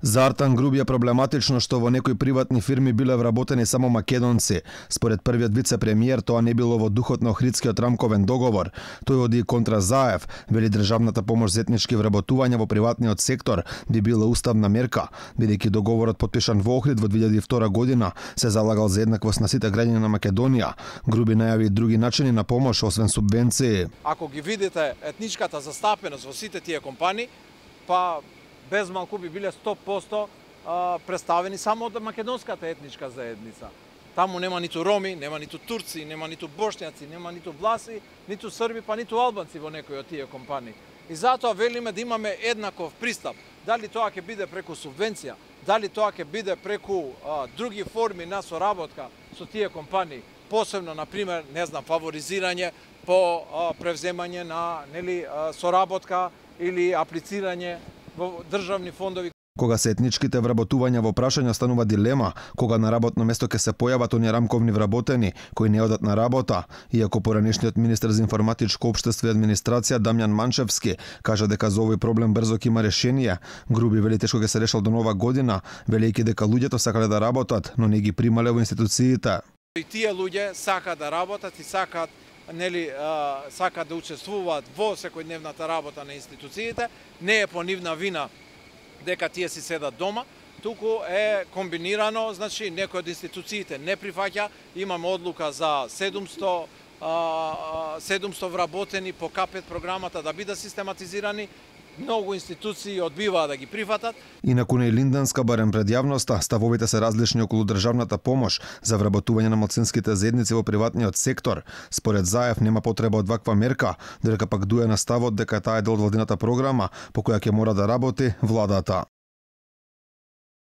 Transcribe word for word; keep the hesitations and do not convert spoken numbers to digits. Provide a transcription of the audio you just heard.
За Артан Груп е проблематично што во некои приватни фирми биле вработени само македонци. Според првиот вице-премиер, тоа не било во духот на Охридскиот рамковен договор. Тој оди контра Заев, вели државната помош за етнички вработувања во приватниот сектор би била уставна мерка, бидејќи договорот потпишан во Охрид во две илјади и втора година се залагал за еднаквост на сите граѓани на Македонија. Груби најави и други начини на помош освен субвенции. Ако ги видите етничката застапеност во сите тие компании, па без малку би биле сто проценти представени само од македонската етничка заедница. Таму нема ниту роми, нема ниту турци, нема ниту бошњаци, нема ниту власи, ниту срби, па ниту албанци во некои од тие компании. И затоа велиме да имаме еднаков пристап. Дали тоа ќе биде преку субвенција, дали тоа ќе биде преку а, други форми на соработка со тие компании, посебно на пример, не знам, фаворизирање по а, превземање на нели а, соработка или аплицирање во државни фондови. Кога се етничките вработувања во прашање станува дилема, кога на работно место ќе се појават оние рамковни вработени кои не одат на работа, иако поранешниот министер за информатичко општество и администрација Дамјан Манчевски кажа дека за овој проблем брзо ќе има решение. Груби вели тешко ќе се решил до нова година, велејќи дека луѓето сакале да работат, но не ги примале во институциите. И тие луѓе сакаат да работат и сакаат нели сакаат да учествуваат во секојдневната работа на институциите, не е по нивна вина дека тие си седат дома, туку е комбинирано, значи некој од институциите не прифаќа, имаме одлука за седумсто вработени по К пет програмата да бидат систематизирани. Многу институции одбиваат да ги прифатат. Инаку на Илинданска, барем пред јавноста, ставовите се различни околу државната помош за вработување на малцинските заедници во приватниот сектор. Според Заев нема потреба од ваква мерка, додека пак дуе на ставот дека таа е дел од владината програма по која ќе мора да работи владата.